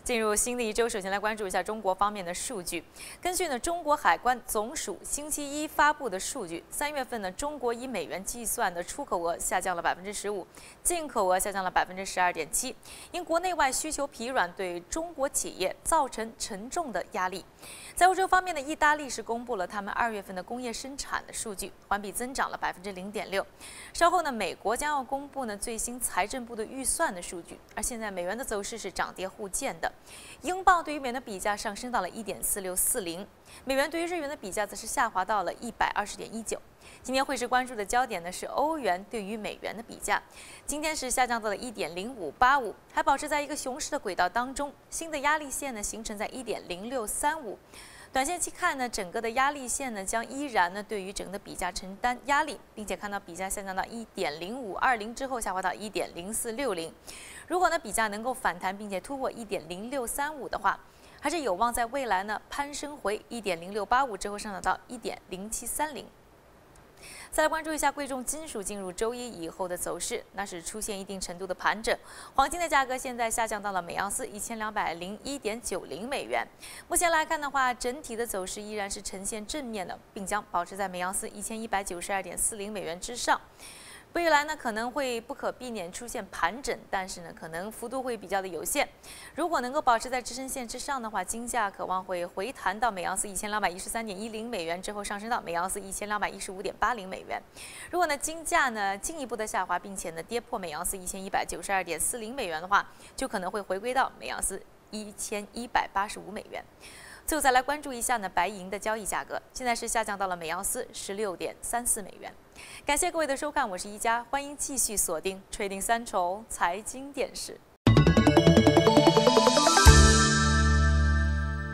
进入新的一周，首先来关注一下中国方面的数据。根据中国海关总署星期一发布的数据，3月份中国以美元计算的出口额下降了15%，进口额下降了12.7%，因国内外需求疲软对中国企业造成沉重的压力。在欧洲方面意大利是公布了他们2月份的工业生产的数据，环比增长了0.6%。稍后美国将要公布最新财政部的预算的数据。而现在美元的走势是涨跌互见的，英镑对于美元的比价上升到了1.4640，美元对于日元的比价则是下滑到了120.19。今天汇市关注的焦点是欧元对于美元的比价，今天是下降到了1.0585，还保持在一个熊市的轨道当中，新的压力线形成在1.0635。短线期看整个的压力线将依然对于整个的比价承担压力，并且看到比价下降到1.0520之后下滑到1.0460。如果比价能够反弹并且突破1.0635的话，还是有望在未来攀升回1.0685之后上涨到1.0730。再来关注一下贵重金属进入周一以后的走势，那是出现一定程度的盘整。黄金的价格现在下降到了每盎司1201.90美元。目前来看的话，整体的走势依然是呈现正面的，并将保持在每盎司1192.40美元之上。未来可能会不可避免出现盘整，但是可能幅度会比较的有限。如果能够保持在支撑线之上的话，金价渴望会回弹到每盎司1213.10美元之后上升到每盎司1215.80美元。如果金价进一步的下滑，并且跌破每盎司1192.40美元的话，就可能会回归到每盎司1185美元。最后再来关注一下白银的交易价格，现在是下降到了每盎司16.34美元。感谢各位的收看，我是一加，欢迎继续锁定 Trading Central 财经电视。